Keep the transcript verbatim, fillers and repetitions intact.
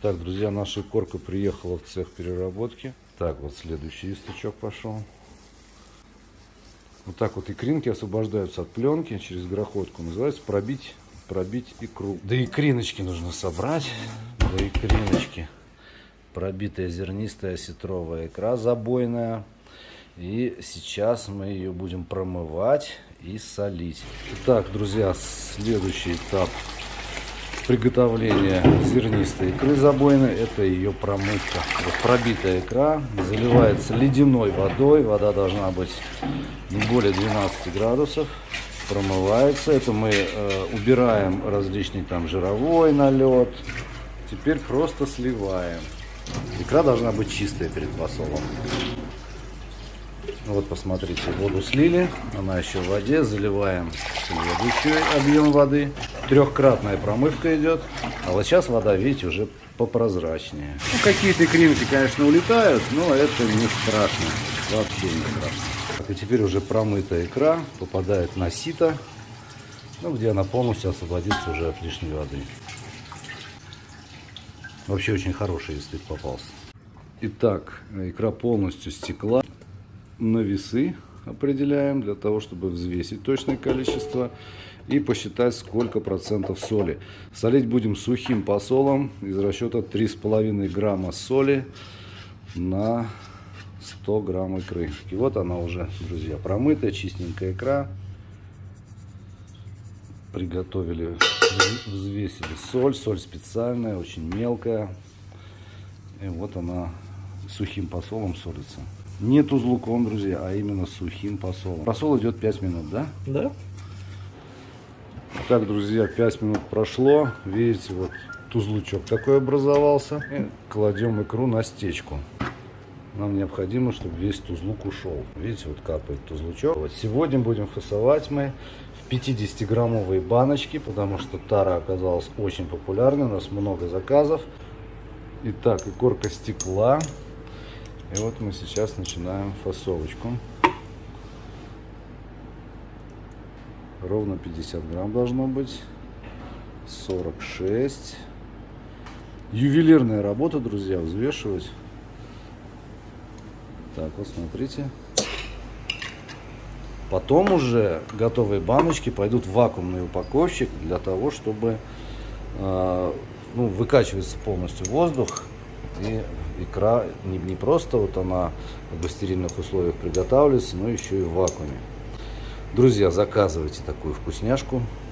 Так, друзья, наша икорка приехала в цех переработки. Так, вот следующий источок пошел. Вот так вот икринки освобождаются от пленки через грохотку. Называется пробить, пробить икру. Да икриночки нужно собрать. Да икриночки. Пробитая зернистая осетровая икра забойная. И сейчас мы ее будем промывать и солить. Итак, друзья, следующий этап приготовления зернистой икры забойной — это ее промывка. Вот пробитая икра заливается ледяной водой. Вода должна быть не более двенадцати градусов. Промывается. Это мы э, убираем различный там жировой налет. Теперь просто сливаем. Икра должна быть чистая перед посолом. Вот посмотрите, воду слили, она еще в воде, заливаем следующий объем воды. Трехкратная промывка идет, а вот сейчас вода, видите, уже попрозрачнее. Ну, какие-то икринки, конечно, улетают, но это не страшно, вообще не страшно. И теперь уже промытая икра попадает на сито, ну, где она полностью освободится уже от лишней воды. Вообще очень хороший стык попался. Итак, икра полностью стекла. На весы определяем для того, чтобы взвесить точное количество и посчитать, сколько процентов соли. Солить будем сухим посолом из расчета три с половиной грамма соли на сто грамм икры. И вот она уже, друзья, промытая, чистенькая икра. Приготовили, взвесили соль. Соль специальная, очень мелкая. И вот она сухим посолом солится. Не тузлуком, друзья, а именно сухим посолом. Посол идет пять минут, да? Да. Так, друзья, пять минут прошло. Видите, вот тузлучок такой образовался. И кладем икру на стечку. Нам необходимо, чтобы весь тузлук ушел. Видите, вот капает тузлучок. Вот сегодня будем фасовать мы в пятидесятиграммовые баночки, потому что тара оказалась очень популярной. У нас много заказов. Итак, икорка стекла. И вот мы сейчас начинаем фасовочку. Ровно пятьдесят грамм должно быть. сорок шесть. Ювелирная работа, друзья, взвешивать. Так, вот смотрите. Потом уже готовые баночки пойдут в вакуумный упаковщик для того, чтобы э, ну, выкачивается полностью воздух. И икра не, не просто вот она в стерильных условиях приготавливается, но еще и в вакууме. Друзья, заказывайте такую вкусняшку.